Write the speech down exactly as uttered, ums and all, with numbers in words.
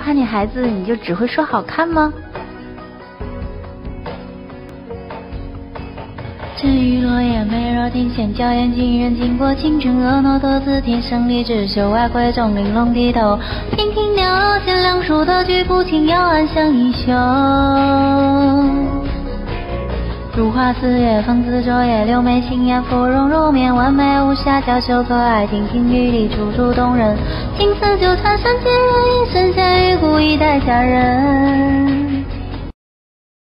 夸女孩子你就只会说好看吗？ 沉鱼落雁，眉若定仙，娇艳惊人，经过青春婀娜多姿，天生丽质，秀外慧中玲珑剔透，娉婷袅娜，贤良淑德，举步轻摇，安详衣袖。如花似月，风姿卓越，柳眉轻眼，芙蓉如面，完美无瑕，娇羞可爱，亭亭玉立，楚楚动人。青丝纠缠，山间人影，神仙玉骨，一代佳人。